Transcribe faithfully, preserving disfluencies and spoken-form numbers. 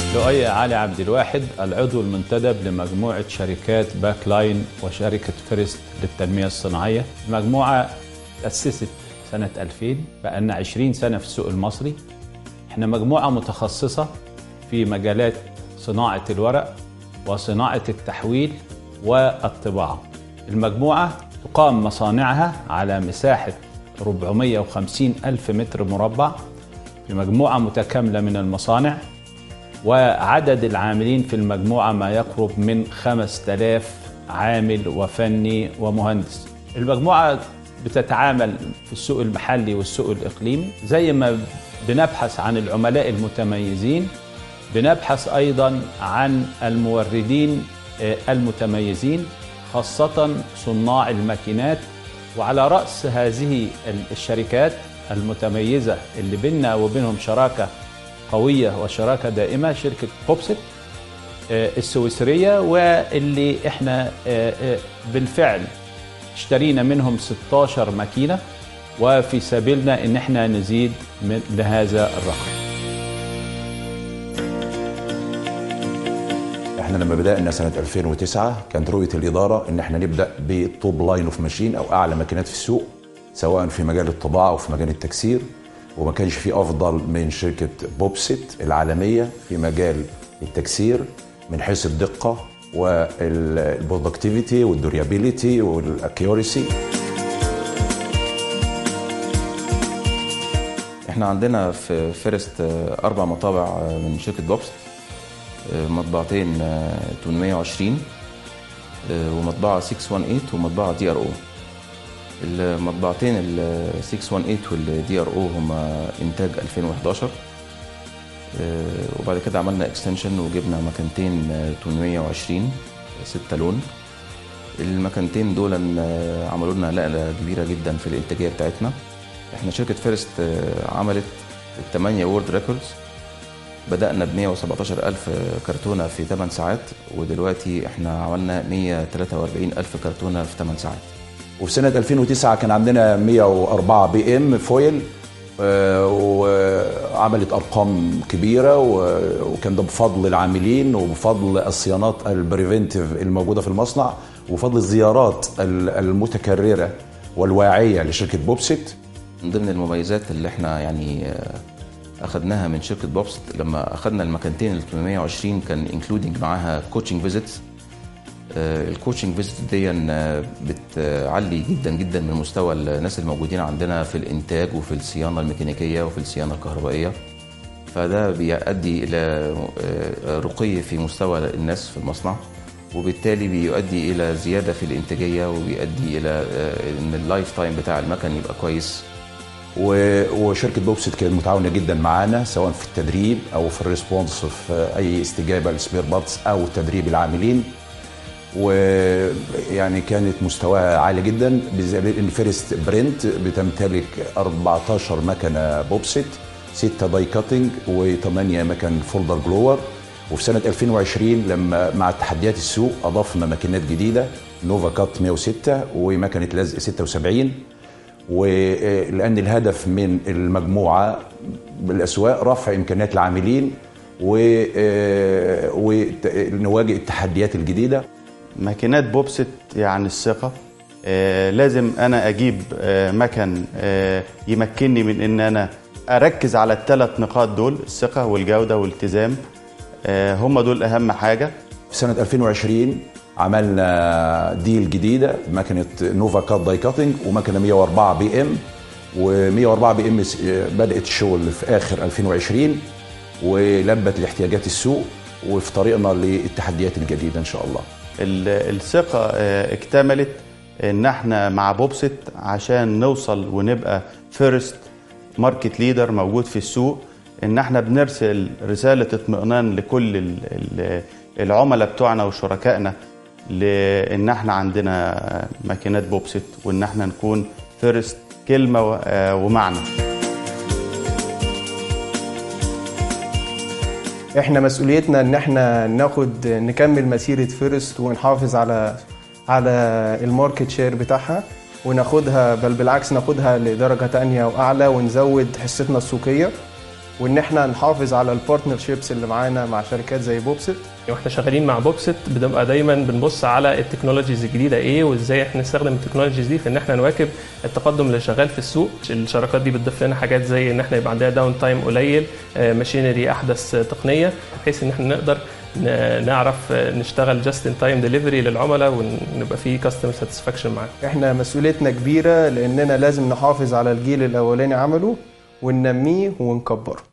لؤي علي عبد الواحد، العضو المنتدب لمجموعة شركات باك لاين وشركة فيرست للتنمية الصناعية. المجموعة تأسست سنة ألفين، بقالنا عشرين سنة في السوق المصري. احنا مجموعة متخصصة في مجالات صناعة الورق وصناعة التحويل والطباعة. المجموعة تقام مصانعها على مساحة أربعمائة وخمسين ألف متر مربع في مجموعة متكاملة من المصانع، وعدد العاملين في المجموعة ما يقرب من خمسة آلاف عامل وفني ومهندس. المجموعة بتتعامل في السوق المحلي والسوق الإقليمي. زي ما بنبحث عن العملاء المتميزين، بنبحث أيضا عن الموردين المتميزين، خاصة صناع الماكينات. وعلى رأس هذه الشركات المتميزة اللي بيننا وبينهم شراكة قوية وشراكة دائمة شركة بوبست السويسرية، واللي احنا بالفعل اشترينا منهم ستة عشر ماكينة، وفي سبيلنا ان احنا نزيد من لهذا الرقم. احنا لما بدأنا سنة ألفين وتسعة كانت رؤية الإدارة ان احنا نبدأ بتوب لاين اوف ماشين او اعلى ماكينات في السوق، سواء في مجال الطباعة او في مجال التكسير. وما كانش في افضل من شركة بوبست العالمية في مجال التكسير من حيث الدقة والبرودكتيفيتي والدوريابيليتي والاكيوريسي. احنا عندنا في فيرست اربع مطابع من شركة بوبست، مطبعتين ثمانمائة وعشرين ومطبعة ستمائة وثمانية ومطبعة دي ار او. المطبعتين ال ستمائة وثمانية والدي ار او هما انتاج ألفين وإحدى عشر، وبعد كده عملنا اكستنشن وجبنا مكانتين ثمانمائة وعشرين ستة لون. المكانتين دول عملوا لنا نقله كبيره جدا في الانتاجيه بتاعتنا. احنا شركه فيرست عملت ثمانية وورد ريكوردز، بدأنا ب مائة وسبعة عشر ألف كرتونة في ثمان ساعات، ودلوقتي احنا عملنا مائة وثلاثة وأربعين ألف كرتونة في ثمان ساعات. وفي سنة ألفين وتسعة كان عندنا مائة وأربعة بي ام فويل، وعملت أرقام كبيرة، وكان ده بفضل العاملين وبفضل الصيانات البريفنتيف الموجودة في المصنع وبفضل الزيارات المتكررة والواعية لشركة بوبست. من ضمن المميزات اللي احنا يعني اخذناها من شركه بوبست لما اخذنا المكانتين ال ثمانمائة وعشرين كان انكلودنج معاها كوتشنج فيزيتس. الكوتشنج فيزيتس دي بتعلي جدا جدا من مستوى الناس الموجودين عندنا في الانتاج وفي الصيانه الميكانيكيه وفي الصيانه الكهربائيه، فده بيؤدي الى رقي في مستوى الناس في المصنع، وبالتالي بيؤدي الى زياده في الانتاجيه وبيؤدي الى ان اللايف تايم بتاع المكن يبقى كويس. وشركه بوبست كانت متعاونه جدا معانا سواء في التدريب او في الريسبونس في اي استجابه للسبير بارتس او تدريب العاملين، ويعني كانت مستواها عالي جدا. ان فيرست برنت بتمتلك أربعة عشر مكنه بوبست، ستة داي كاتنج وثمانية مكن فولدر جلور. وفي سنه ألفين وعشرين لما مع تحديات السوق اضفنا ماكينات جديده، نوفا كات مائة وستة ومكنه لزق ستة وسبعين. ولأن الهدف من المجموعة بالأسواق رفع إمكانيات العاملين ونواجه التحديات الجديدة. ماكينات بوبست يعني الثقة. آه لازم أنا أجيب آه مكن آه يمكنني من إن أنا أركز على الثلاث نقاط دول، الثقة والجودة والالتزام. آه هم دول أهم حاجة. في سنة ألفين وعشرين عملنا ديل جديده، مكنه نوفا كات داي كاتنج ومكنه مائة وأربعة بي ام، و104 بي ام بدات الشغل في اخر ألفين وعشرين ولبت لاحتياجات السوق وفي طريقنا للتحديات الجديده ان شاء الله. الثقه اكتملت ان احنا مع بوبست عشان نوصل ونبقى فيرست ماركت ليدر موجود في السوق، ان احنا بنرسل رساله اطمئنان لكل العملاء بتوعنا وشركائنا لان احنا عندنا ماكينات بوبست وان احنا نكون فيرست كلمه ومعنى. احنا مسؤوليتنا ان احنا ناخد نكمل مسيره فيرست ونحافظ على على الماركت شير بتاعها وناخدها، بل بالعكس ناخدها لدرجه تانية واعلى ونزود حصتنا السوقيه. وان احنا نحافظ على البارتنرشيبس اللي معانا مع شركات زي بوبست. واحنا شغالين مع بوبست بنبقى دايما بنبص على التكنولوجيز الجديده ايه، وازاي احنا نستخدم التكنولوجيز دي في ان احنا نواكب التقدم اللي شغال في السوق. الشراكات دي بتضيف لنا حاجات زي ان احنا يبقى عندنا داون تايم قليل، ماشينري احدث تقنيه، بحيث ان احنا نقدر نعرف نشتغل جاست ان تايم ديليفري للعملاء ونبقى في كاستمر ساتسفاكشن معاهم. احنا مسؤوليتنا كبيره لاننا لازم نحافظ على الجيل الاولاني عمله وننميه ونكبره.